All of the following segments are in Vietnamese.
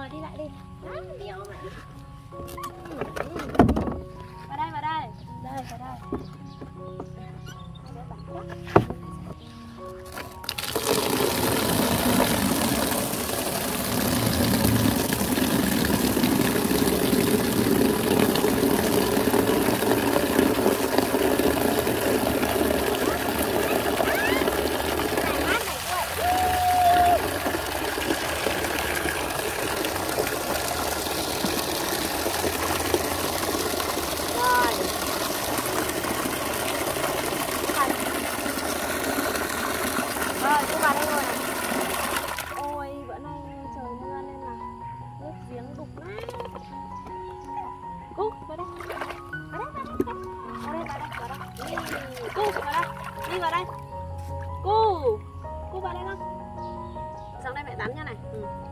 Rồi đi lại đi. Đi ôm lại. Vào đây, vào đây. Đây, vào đây. Rồi, cô vào đây rồi này. Ôi, bữa nay trời mưa nên là nước giếng đục lắm. Cô, vào đây. Vào đây, vào đây. Vào đây, vào đây, vào đây. Cô, vào đây. Đi vào đây. Cô vào đây không? Sang đây mẹ tắm nha này.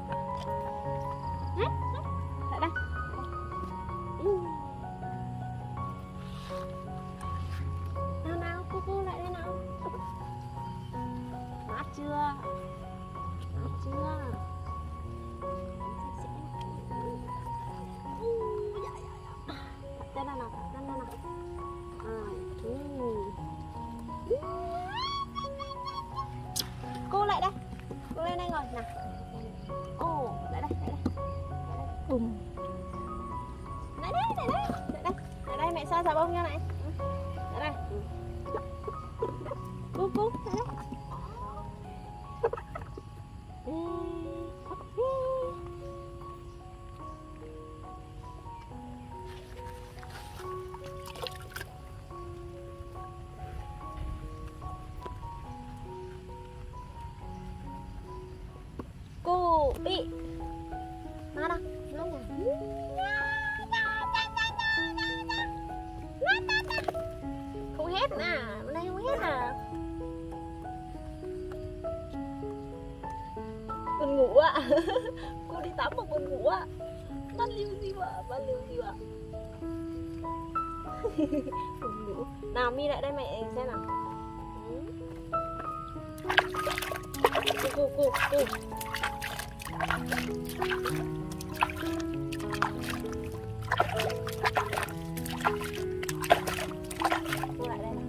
Lại đây. Nào nào, cô lại đây nào. Mát chưa? Mát chưa? Đặt chân nào, đặt chân nào. Cô lại đây. Cô lên đây ngồi nào. Ồ, lại đây, lại đây. Bùm. Lại đây, lại đây. Lại đây. Lại đây mẹ xoa xà bông nha này. Lại đây. Cô, lại đây. Cô bị mana belum không hết nè, bên đây không hết à. Buồn ngủ ạ. Cô đi tắm mà buồn ngủ ạ. Bắt liu gì ạ, bắt liu gì ạ. Buồn ngủ. Nào Mi lại đây mẹ xem nào. Cô. Cô lại đây này.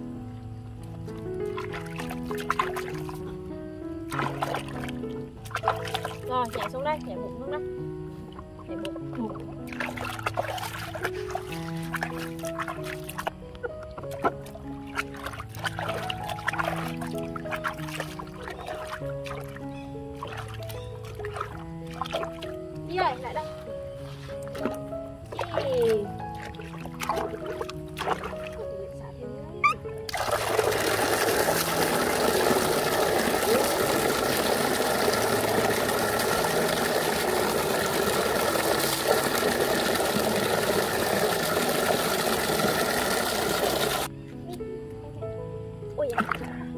Rồi nhảy xuống đây, nhảy bụng xuống đây. Nhảy bụng. Đi rồi, lại đây. Ôi à.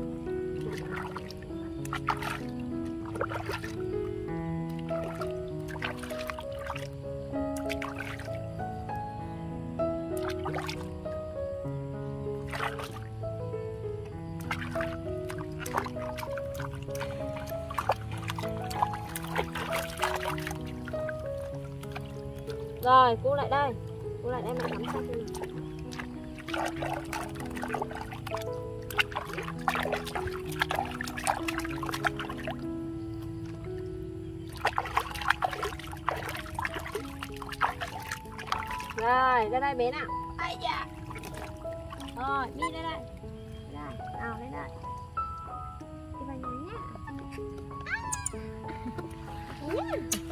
Rồi, cô lại đây. Cô lại đây mà tắm xong rồi. Rồi, ra đây bé nào. Ây da. Rồi, đi đây đây. Đây, nào lên đây. Đi vào nhà nhé.